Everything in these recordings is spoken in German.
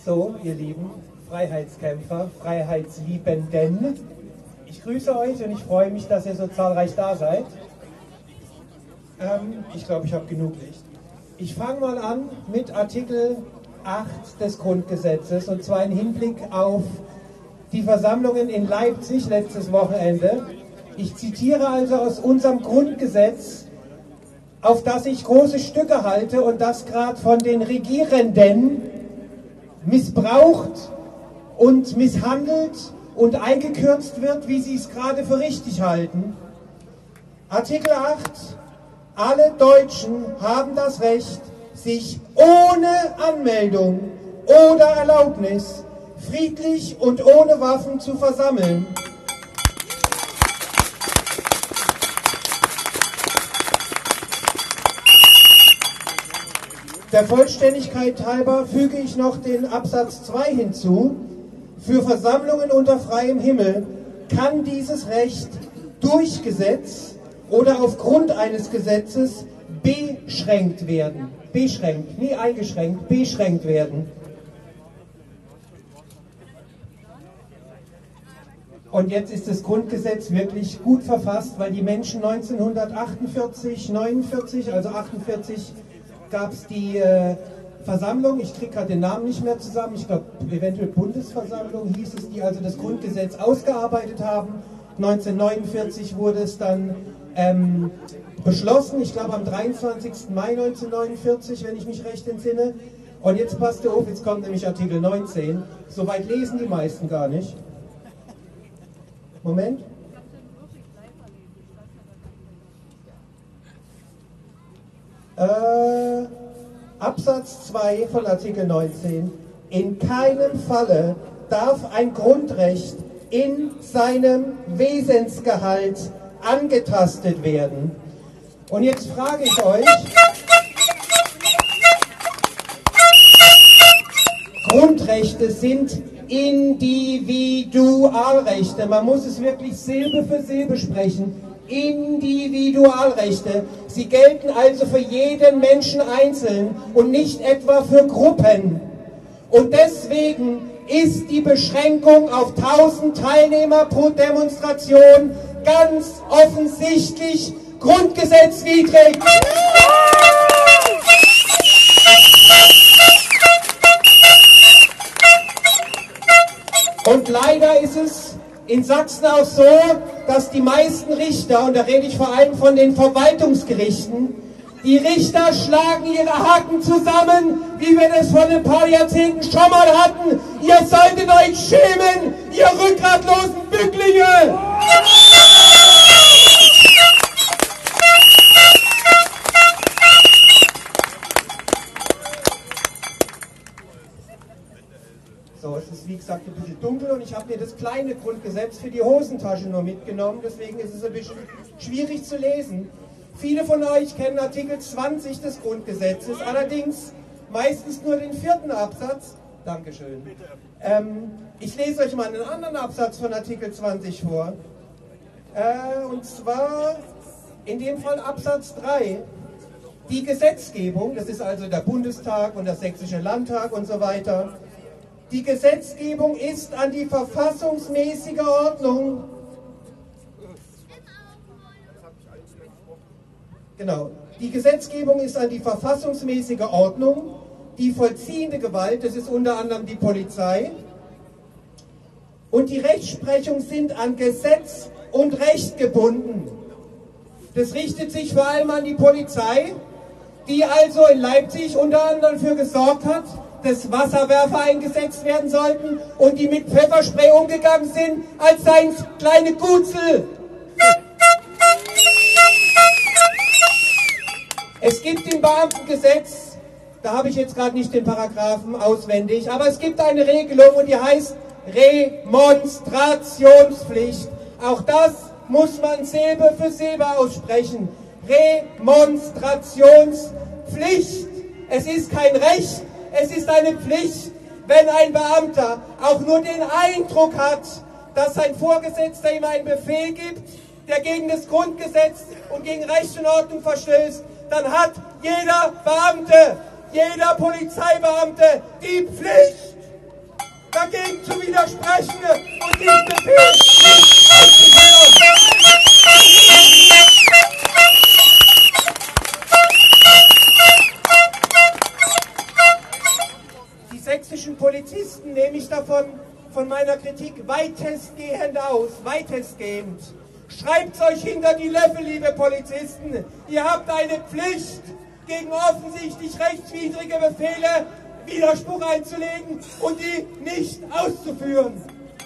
So, ihr lieben Freiheitskämpfer, Freiheitsliebenden, ich grüße euch und ich freue mich, dass ihr so zahlreich da seid. Ich glaube, ich habe genug Licht. Ich fange mal an mit Artikel 8 des Grundgesetzes, und zwar im Hinblick auf die Versammlungen in Leipzig letztes Wochenende. Ich zitiere also aus unserem Grundgesetz, auf das ich große Stücke halte und das gerade von den Regierenden missbraucht und misshandelt und eingekürzt wird, wie sie es gerade für richtig halten. Artikel 8. Alle Deutschen haben das Recht, sich ohne Anmeldung oder Erlaubnis friedlich und ohne Waffen zu versammeln. Der Vollständigkeit halber füge ich noch den Absatz 2 hinzu. Für Versammlungen unter freiem Himmel kann dieses Recht durch Gesetz oder aufgrund eines Gesetzes beschränkt werden. Beschränkt, nie eingeschränkt, beschränkt werden. Und jetzt ist das Grundgesetz wirklich gut verfasst, weil die Menschen 1948, 49, also 48, gab es die Versammlung, ich kriege gerade den Namen nicht mehr zusammen, ich glaube eventuell Bundesversammlung hieß es, die also das Grundgesetz ausgearbeitet haben. 1949 wurde es dann beschlossen, ich glaube am 23. Mai 1949, wenn ich mich recht entsinne. Und jetzt passt ihr auf, jetzt kommt nämlich Artikel 19. Soweit lesen die meisten gar nicht. Moment. Absatz 2 von Artikel 19. In keinem Falle darf ein Grundrecht in seinem Wesensgehalt angetastet werden. Und jetzt frage ich euch, Grundrechte sind Individualrechte. Man muss es wirklich Silbe für Silbe sprechen. Individualrechte. Sie gelten also für jeden Menschen einzeln und nicht etwa für Gruppen. Und deswegen ist die Beschränkung auf 1000 Teilnehmer pro Demonstration ganz offensichtlich grundgesetzwidrig. Und leider ist es in Sachsen auch so, dass die meisten Richter, und da rede ich vor allem von den Verwaltungsgerichten, die Richter schlagen ihre Haken zusammen, wie wir das vor ein paar Jahrzehnten schon mal hatten. Ihr solltet euch schämen, ihr rückgratlosen Bücklinge! So, es ist wie gesagt ein bisschen dunkel und ich habe mir das kleine Grundgesetz für die Hosentasche nur mitgenommen, deswegen ist es ein bisschen schwierig zu lesen. Viele von euch kennen Artikel 20 des Grundgesetzes, allerdings meistens nur den 4. Absatz. Dankeschön. Ich lese euch mal einen anderen Absatz von Artikel 20 vor. Und zwar in dem Fall Absatz 3. Die Gesetzgebung, das ist also der Bundestag und der Sächsische Landtag und so weiter. Die Gesetzgebung ist an die verfassungsmäßige Ordnung. Genau. Die Gesetzgebung ist an die verfassungsmäßige Ordnung, die vollziehende Gewalt, das ist unter anderem die Polizei, und die Rechtsprechung sind an Gesetz und Recht gebunden. Das richtet sich vor allem an die Polizei, die also in Leipzig unter anderem dafür gesorgt hat, dass Wasserwerfer eingesetzt werden sollten und die mit Pfefferspray umgegangen sind, als seien es kleine Gutzel. Es gibt im Beamtengesetz, da habe ich jetzt gerade nicht den Paragraphen auswendig, aber es gibt eine Regelung und die heißt Remonstrationspflicht. Auch das muss man Silbe für Silbe aussprechen. Remonstrationspflicht. Es ist kein Recht, es ist eine Pflicht, wenn ein Beamter auch nur den Eindruck hat, dass sein Vorgesetzter ihm einen Befehl gibt, der gegen das Grundgesetz und gegen Recht und Ordnung verstößt, dann hat jeder Beamte, jeder Polizeibeamte die Pflicht, dagegen zu widersprechen und diesen Befehl nicht auszuführen. Die sächsischen Polizisten nehme ich von meiner Kritik weitestgehend aus, weitestgehend. Schreibt euch hinter die Löffel, liebe Polizisten. Ihr habt eine Pflicht, gegen offensichtlich rechtswidrige Befehle Widerspruch einzulegen und die nicht auszuführen.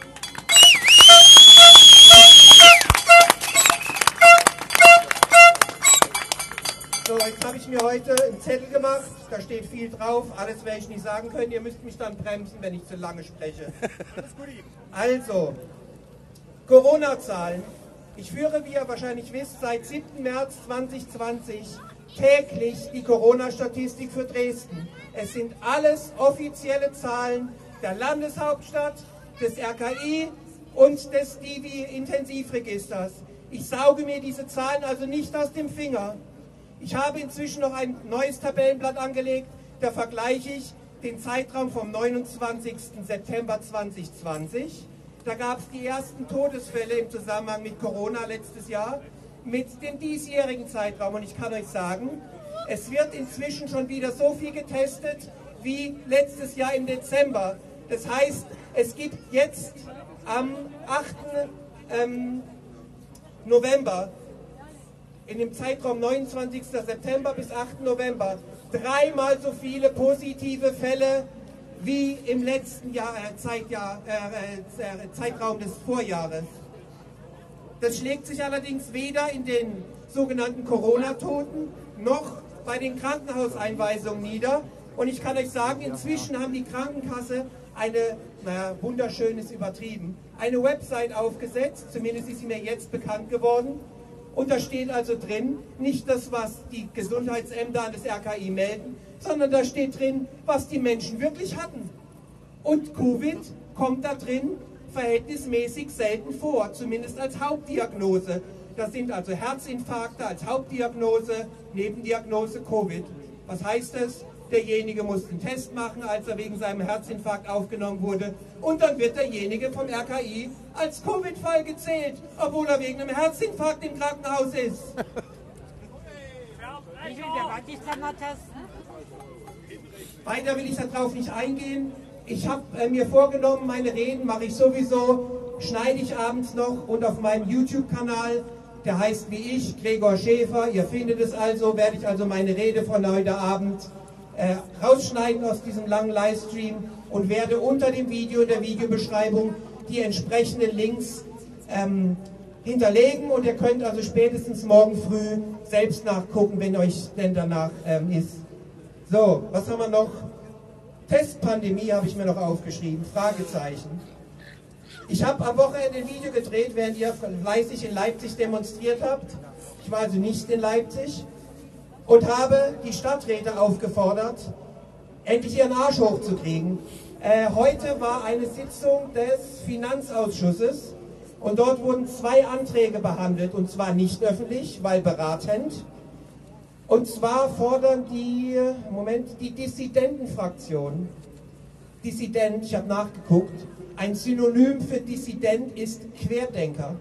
So, jetzt habe ich mir heute einen Zettel gemacht, da steht viel drauf, alles werde ich nicht sagen können, ihr müsst mich dann bremsen, wenn ich zu lange spreche. Also, Corona-Zahlen. Ich führe, wie ihr wahrscheinlich wisst, seit 7. März 2020 täglich die Corona-Statistik für Dresden. Es sind alles offizielle Zahlen der Landeshauptstadt, des RKI und des Divi-Intensivregisters. Ich sauge mir diese Zahlen also nicht aus dem Finger. Ich habe inzwischen noch ein neues Tabellenblatt angelegt, da vergleiche ich den Zeitraum vom 29. September 2020. Da gab es die ersten Todesfälle im Zusammenhang mit Corona letztes Jahr mit dem diesjährigen Zeitraum. Und ich kann euch sagen, es wird inzwischen schon wieder so viel getestet wie letztes Jahr im Dezember. Das heißt, es gibt jetzt am 8. November, in dem Zeitraum 29. September bis 8. November, 3-mal so viele positive Fälle wie im letzten Zeitraum des Vorjahres. Das schlägt sich allerdings weder in den sogenannten Corona-Toten noch bei den Krankenhauseinweisungen nieder. Und ich kann euch sagen, inzwischen haben die Krankenkasse eine, wunderschön ist übertrieben, eine Website aufgesetzt, zumindest ist sie mir jetzt bekannt geworden. Und da steht also drin, nicht das, was die Gesundheitsämter an das RKI melden, sondern da steht drin, was die Menschen wirklich hatten. Und Covid kommt da drin verhältnismäßig selten vor, zumindest als Hauptdiagnose. Das sind also Herzinfarkte als Hauptdiagnose, Nebendiagnose Covid. Was heißt das? Derjenige muss einen Test machen, als er wegen seinem Herzinfarkt aufgenommen wurde. Und dann wird derjenige vom RKI als Covid-Fall gezählt, obwohl er wegen einem Herzinfarkt im Krankenhaus ist. Weiter will ich darauf nicht eingehen. Ich habe mir vorgenommen, meine Reden mache ich sowieso, schneide ich abends noch und auf meinem YouTube-Kanal, der heißt wie ich, Gregor Schäfer, ihr findet es also, werde ich also meine Rede von heute Abend rausschneiden aus diesem langen Livestream und werde unter dem Video in der Videobeschreibung die entsprechenden Links hinterlegen und ihr könnt also spätestens morgen früh selbst nachgucken, wenn euch denn danach ist. So, was haben wir noch? Testpandemie habe ich mir noch aufgeschrieben, Fragezeichen. Ich habe am Wochenende ein Video gedreht, während ihr fleißig in Leipzig demonstriert habt. Ich war also nicht in Leipzig. Und habe die Stadträte aufgefordert, endlich ihren Arsch hochzukriegen. Heute war eine Sitzung des Finanzausschusses und dort wurden 2 Anträge behandelt, und zwar nicht öffentlich, weil beratend. Und zwar fordern die Dissidentenfraktion, Dissident, ich habe nachgeguckt, ein Synonym für Dissident ist Querdenker.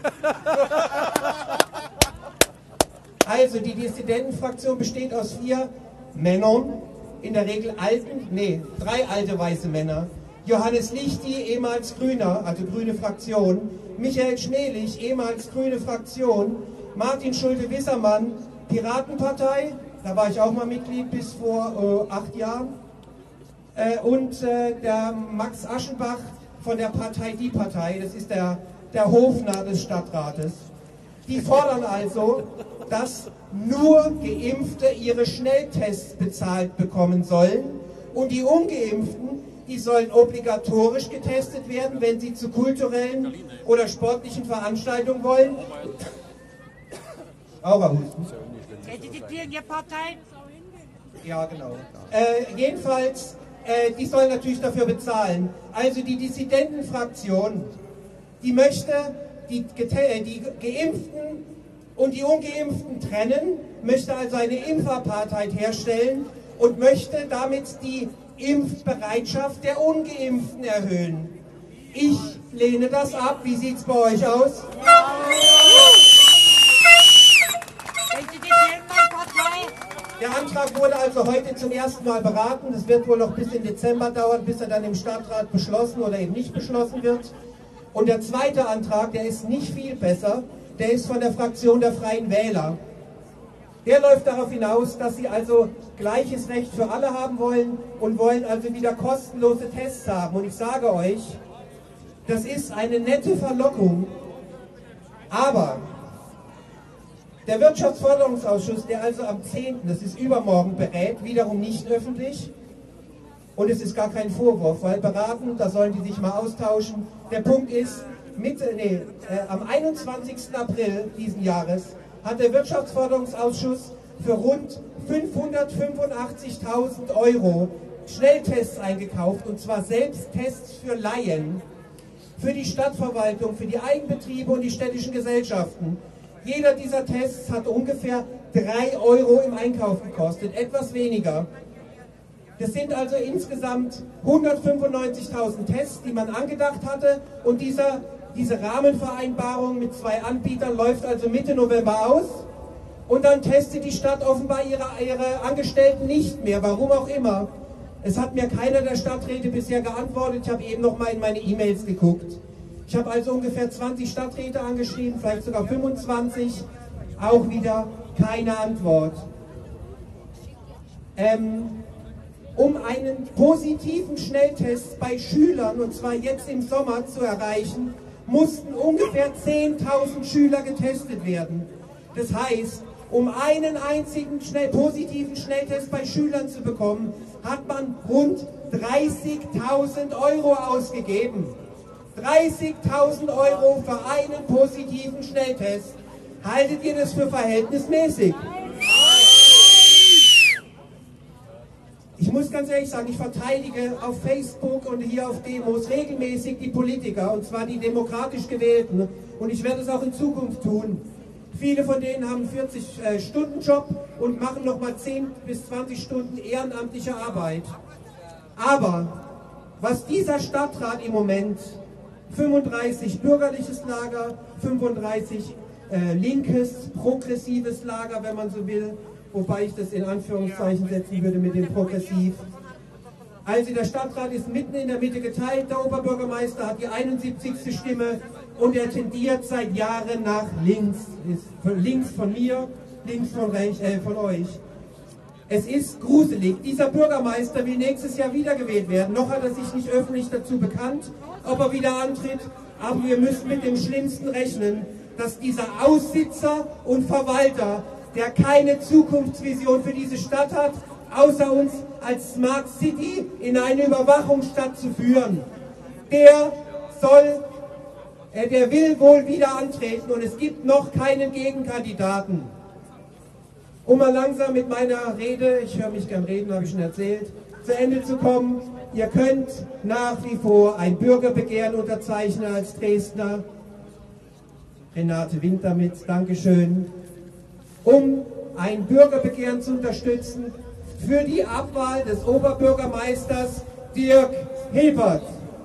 Also die Dissidentenfraktion besteht aus 4 Männern, in der Regel 3 alte weiße Männer. Johannes Lichti, ehemals Grüner, also grüne Fraktion. Michael Schmelich, ehemals grüne Fraktion. Martin Schulte-Wissermann, Piratenpartei, da war ich auch mal Mitglied bis vor 8 Jahren. Und der Max Aschenbach von der Partei Die Partei, das ist der Hofnarr des Stadtrates. Die fordern also, dass nur Geimpfte ihre Schnelltests bezahlt bekommen sollen und die Ungeimpften, die sollen obligatorisch getestet werden, wenn sie zu kulturellen oder sportlichen Veranstaltungen wollen. Raucherhusten. Identifizieren Ihr Partei? Ja, genau. Jedenfalls, die sollen natürlich dafür bezahlen. Also die Dissidentenfraktion, die möchte die Geimpften und die Ungeimpften trennen, möchte also eine Impfapartheid herstellen und möchte damit die Impfbereitschaft der Ungeimpften erhöhen. Ich lehne das ab. Wie sieht es bei euch aus? Der Antrag wurde also heute zum ersten Mal beraten. Das wird wohl noch bis in Dezember dauern, bis er dann im Stadtrat beschlossen oder eben nicht beschlossen wird. Und der zweite Antrag, der ist nicht viel besser, der ist von der Fraktion der Freien Wähler. Der läuft darauf hinaus, dass sie also gleiches Recht für alle haben wollen und wollen also wieder kostenlose Tests haben. Und ich sage euch, das ist eine nette Verlockung, aber der Wirtschaftsförderungsausschuss, der also am 10., das ist übermorgen, berät, wiederum nicht öffentlich. Und es ist gar kein Vorwurf, weil beraten, da sollen die sich mal austauschen. Der Punkt ist, am 21. April diesen Jahres hat der Wirtschaftsförderungsausschuss für rund 585.000 € Schnelltests eingekauft, und zwar Selbsttests für Laien, für die Stadtverwaltung, für die Eigenbetriebe und die städtischen Gesellschaften. Jeder dieser Tests hat ungefähr 3 € im Einkauf gekostet, etwas weniger. Das sind also insgesamt 195.000 Tests, die man angedacht hatte, und diese Rahmenvereinbarung mit 2 Anbietern läuft also Mitte November aus, und dann testet die Stadt offenbar ihre Angestellten nicht mehr, warum auch immer. Es hat mir keiner der Stadträte bisher geantwortet, ich habe eben noch mal in meine E-Mails geguckt. Ich habe also ungefähr 20 Stadträte angeschrieben, vielleicht sogar 25, auch wieder keine Antwort. Um einen positiven Schnelltest bei Schülern, und zwar jetzt im Sommer, zu erreichen, mussten ungefähr 10.000 Schüler getestet werden. Das heißt, um einen einzigen positiven Schnelltest bei Schülern zu bekommen, hat man rund 30.000 € ausgegeben. 30.000 € für einen positiven Schnelltest. Haltet ihr das für verhältnismäßig? Ich muss ganz ehrlich sagen, ich verteidige auf Facebook und hier auf Demos regelmäßig die Politiker, und zwar die demokratisch gewählten. Und ich werde es auch in Zukunft tun. Viele von denen haben einen 40-Stunden-Job und machen nochmal 10 bis 20 Stunden ehrenamtliche Arbeit. Aber was dieser Stadtrat im Moment, 35 bürgerliches Lager, 35 linkes, progressives Lager, wenn man so will, wobei ich das in Anführungszeichen setzen würde mit dem progressiv. Also der Stadtrat ist mitten in der Mitte geteilt, der Oberbürgermeister hat die 71. Stimme und er tendiert seit Jahren nach links. Ist links von mir, links von euch. Es ist gruselig. Dieser Bürgermeister will nächstes Jahr wiedergewählt werden. Noch hat er sich nicht öffentlich dazu bekannt, ob er wieder antritt. Aber wir müssen mit dem Schlimmsten rechnen, dass dieser Aussitzer und Verwalter, der keine Zukunftsvision für diese Stadt hat, außer uns als Smart City in eine Überwachungsstadt zu führen, der will wohl wieder antreten, und es gibt noch keinen Gegenkandidaten. Um mal langsam mit meiner Rede, ich höre mich gern reden, habe ich schon erzählt, zu Ende zu kommen. Ihr könnt nach wie vor ein Bürgerbegehren unterzeichnen als Dresdner. Renate winkt damit, Dankeschön. Um ein Bürgerbegehren zu unterstützen für die Abwahl des Oberbürgermeisters Dirk Hilbert.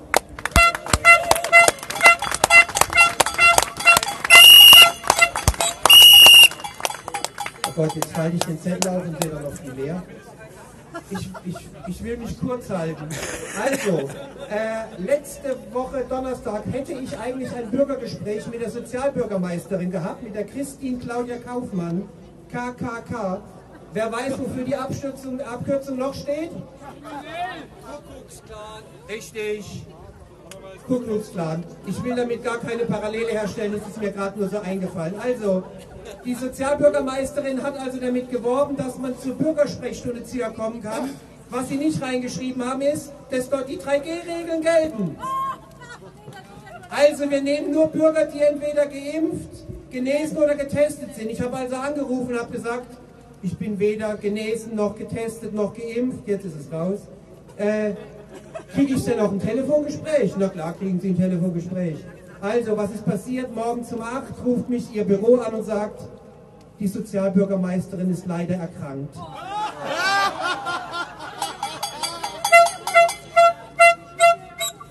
Oh Gott, jetzt halte ich den Zettel auf und sehe da noch viel leer. Ich will mich kurz halten. Also, letzte Woche Donnerstag hätte ich eigentlich ein Bürgergespräch mit der Sozialbürgermeisterin gehabt, mit der Christine Claudia Kaufmann, KKK. Wer weiß, wofür die Abkürzung noch steht? Kuckucksklan. Richtig. Kuckucksklan. Ich will damit gar keine Parallele herstellen, das ist mir gerade nur so eingefallen. Also, die Sozialbürgermeisterin hat also damit geworben, dass man zur Bürgersprechstunde zu ihr kommen kann. Was sie nicht reingeschrieben haben, ist, dass dort die 3G-Regeln gelten. Also wir nehmen nur Bürger, die entweder geimpft, genesen oder getestet sind. Ich habe also angerufen und habe gesagt, ich bin weder genesen noch getestet noch geimpft, jetzt ist es raus. Kriege ich denn auch ein Telefongespräch? Na klar, kriegen Sie ein Telefongespräch. Also, was ist passiert? Morgen um 8 ruft mich Ihr Büro an und sagt, die Sozialbürgermeisterin ist leider erkrankt.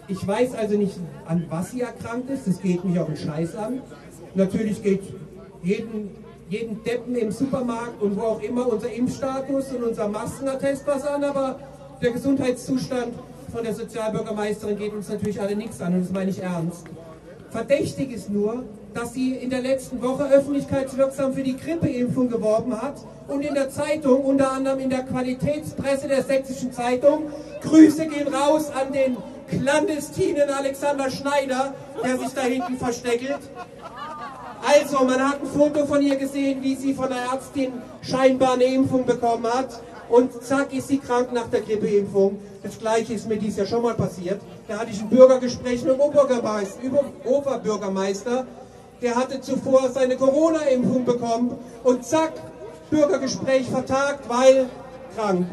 Ich weiß also nicht, an was sie erkrankt ist, das geht mich auch einen Scheiß an. Natürlich geht jeden Deppen im Supermarkt und wo auch immer unser Impfstatus und unser Maskenattest was an, aber der Gesundheitszustand von der Sozialbürgermeisterin geht uns natürlich alle nichts an und das meine ich ernst. Verdächtig ist nur, dass sie in der letzten Woche öffentlichkeitswirksam für die Grippeimpfung geworben hat und in der Zeitung, unter anderem in der Qualitätspresse der Sächsischen Zeitung, Grüße gehen raus an den clandestinen Alexander Schneider, der sich da hinten versteckelt. Also, man hat ein Foto von ihr gesehen, wie sie von der Ärztin scheinbar eine Impfung bekommen hat. Und zack, ist sie krank nach der Grippeimpfung. Das Gleiche ist mir dieses Jahr schon mal passiert. Da hatte ich ein Bürgergespräch mit dem Oberbürgermeister. Der hatte zuvor seine Corona-Impfung bekommen. Und zack, Bürgergespräch vertagt, weil krank.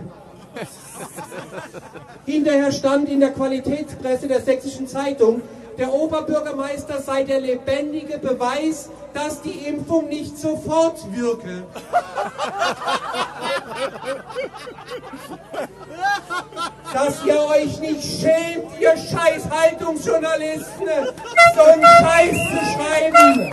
Hinterher stand in der Qualitätspresse der Sächsischen Zeitung, der Oberbürgermeister sei der lebendige Beweis, dass die Impfung nicht sofort wirke. Dass ihr euch nicht schämt, ihr scheiß Haltungsjournalisten, so einen Scheiß zu schreiben.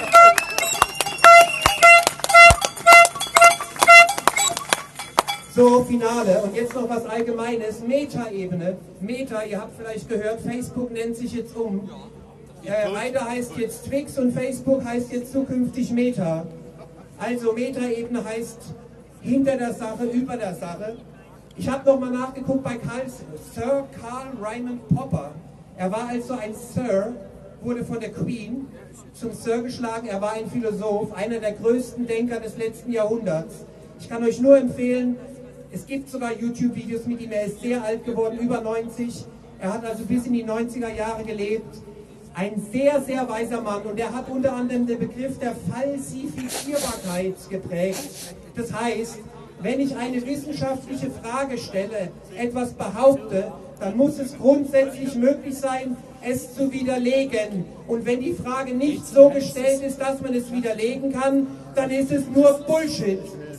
So, Finale. Und jetzt noch was Allgemeines. Meta-Ebene. Meta, ihr habt vielleicht gehört, Facebook nennt sich jetzt um. Weiter heißt jetzt Twix und Facebook heißt jetzt zukünftig Meta. Also Meta-Ebene heißt hinter der Sache, über der Sache. Ich habe nochmal nachgeguckt bei Sir Karl Raimund Popper. Er war also ein Sir, wurde von der Queen zum Sir geschlagen. Er war ein Philosoph, einer der größten Denker des letzten Jahrhunderts. Ich kann euch nur empfehlen, es gibt sogar YouTube-Videos mit ihm, er ist sehr alt geworden, über 90. Er hat also bis in die 90er Jahre gelebt. Ein sehr, sehr weiser Mann und er hat unter anderem den Begriff der Falsifizierbarkeit geprägt. Das heißt, wenn ich eine wissenschaftliche Frage stelle, etwas behaupte, dann muss es grundsätzlich möglich sein, es zu widerlegen. Und wenn die Frage nicht so gestellt ist, dass man es widerlegen kann, dann ist es nur Bullshit.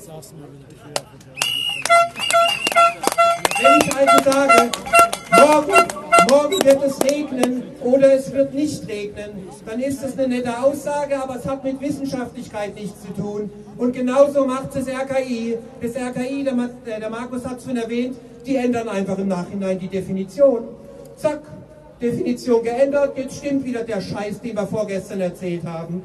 Wenn ich also sage, morgen wird es regnen oder es wird nicht regnen, dann ist das eine nette Aussage, aber es hat mit Wissenschaftlichkeit nichts zu tun. Und genauso macht es das RKI. Das RKI, der Markus hat es schon erwähnt, die ändern einfach im Nachhinein die Definition. Zack, Definition geändert, jetzt stimmt wieder der Scheiß, den wir vorgestern erzählt haben.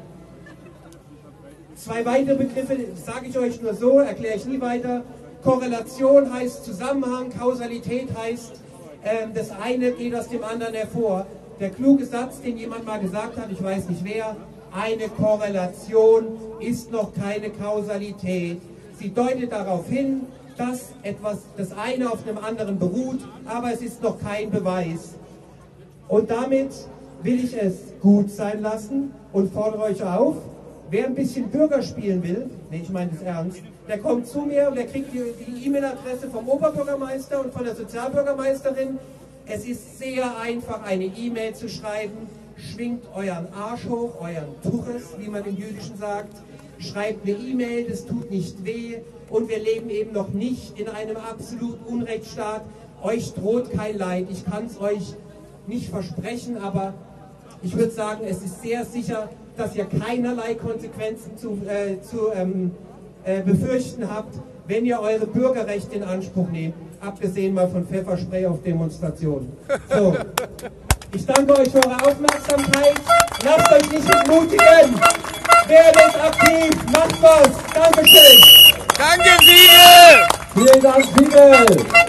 Zwei weitere Begriffe sage ich euch nur so, erkläre ich nie weiter. Korrelation heißt Zusammenhang, Kausalität heißt, das eine geht aus dem anderen hervor. Der kluge Satz, den jemand mal gesagt hat, ich weiß nicht wer, eine Korrelation ist noch keine Kausalität. Sie deutet darauf hin, dass das eine auf dem anderen beruht, aber es ist noch kein Beweis. Und damit will ich es gut sein lassen und fordere euch auf, wer ein bisschen Bürger spielen will, nee, ich meine das ernst, der kommt zu mir und der kriegt die E-Mail-Adresse vom Oberbürgermeister und von der Sozialbürgermeisterin. Es ist sehr einfach, eine E-Mail zu schreiben. Schwingt euren Arsch hoch, euren Tuches, wie man im Jüdischen sagt. Schreibt eine E-Mail, das tut nicht weh. Und wir leben eben noch nicht in einem absoluten Unrechtsstaat. Euch droht kein Leid. Ich kann es euch nicht versprechen, aber ich würde sagen, es ist sehr sicher, dass ihr keinerlei Konsequenzen zu befürchten habt, wenn ihr eure Bürgerrechte in Anspruch nehmt, abgesehen mal von Pfefferspray auf Demonstrationen. So, ich danke euch für eure Aufmerksamkeit, lasst euch nicht entmutigen, werdet aktiv, macht was, Dankeschön! Danke, Siegel! Vielen Dank, Siegel!